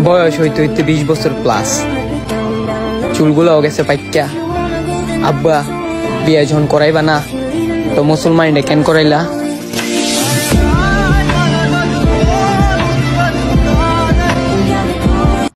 বয়স হইতে হইতে 20 বছর প্লাস, চুলগুলাও গেছে পাইকা। আব্বা বিয়া যখন করাইবা না তো মুসলমানটা কেন করাইলা?